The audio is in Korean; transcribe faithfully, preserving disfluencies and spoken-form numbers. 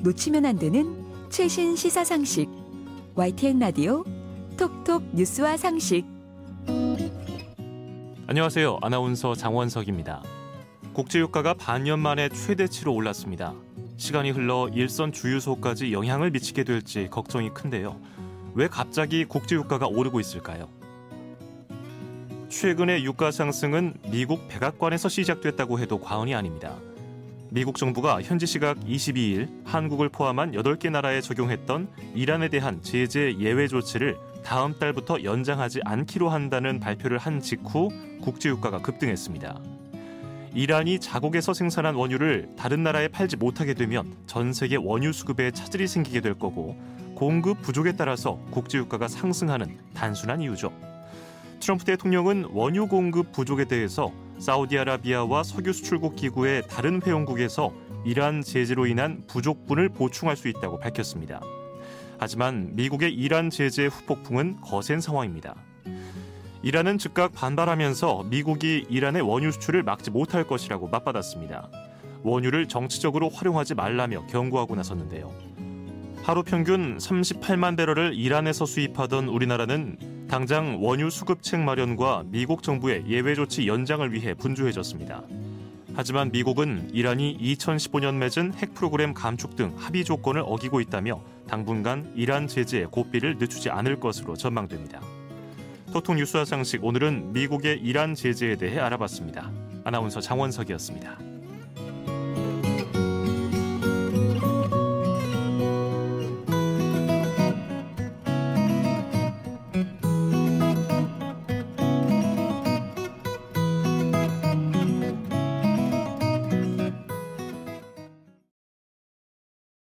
놓치면 안 되는 최신 시사 상식. 와이티엔 라디오 톡톡 뉴스와 상식. 안녕하세요. 아나운서 장원석입니다. 국제유가가 반년 만에 최대치로 올랐습니다. 시간이 흘러 일선 주유소까지 영향을 미치게 될지 걱정이 큰데요. 왜 갑자기 국제유가가 오르고 있을까요? 최근의 유가 상승은 미국 백악관에서 시작됐다고 해도 과언이 아닙니다. 미국 정부가 현지 시각 이십이일 한국을 포함한 여덟 개 나라에 적용했던 이란에 대한 제재 예외 조치를 다음 달부터 연장하지 않기로 한다는 발표를 한 직후 국제유가가 급등했습니다. 이란이 자국에서 생산한 원유를 다른 나라에 팔지 못하게 되면 전 세계 원유 수급에 차질이 생기게 될 거고, 공급 부족에 따라서 국제유가가 상승하는 단순한 이유죠. 트럼프 대통령은 원유 공급 부족에 대해서 사우디아라비아와 석유 수출국 기구의 다른 회원국에서 이란 제재로 인한 부족분을 보충할 수 있다고 밝혔습니다. 하지만 미국의 이란 제재 후폭풍은 거센 상황입니다. 이란은 즉각 반발하면서 미국이 이란의 원유 수출을 막지 못할 것이라고 맞받았습니다. 원유를 정치적으로 활용하지 말라며 경고하고 나섰는데요. 하루 평균 삼십팔만 배럴을 이란에서 수입하던 우리나라는 당장 원유 수급책 마련과 미국 정부의 예외 조치 연장을 위해 분주해졌습니다. 하지만 미국은 이란이 이천십오 년 맺은 핵 프로그램 감축 등 합의 조건을 어기고 있다며 당분간 이란 제재에 고삐를 늦추지 않을 것으로 전망됩니다. 톡톡 뉴스와 상식, 오늘은 미국의 이란 제재에 대해 알아봤습니다. 아나운서 장원석이었습니다.